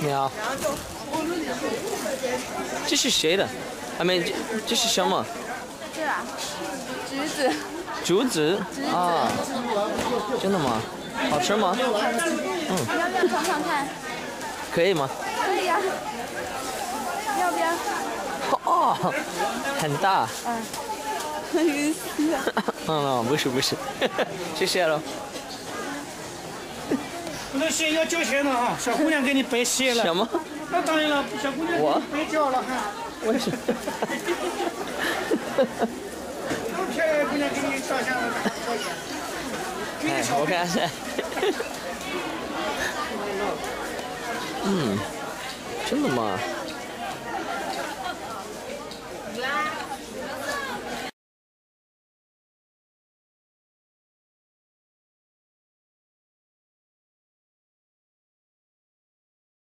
你好，这是谁的？这是什么？ 这啊，橘子。 竹子啊？真的吗？好吃吗？ 你要不要尝尝看？ 可以吗？ 可以呀。要不要？ 哦，很大。 晕死了。 不是，谢谢了。 那鞋要交钱的哈，小姑娘给你白鞋了。 什么？ 那当然了，小姑娘给你白交了哈。 为什么？ 那么漂亮的姑娘给你照相了， 哎，我看一下。真的吗？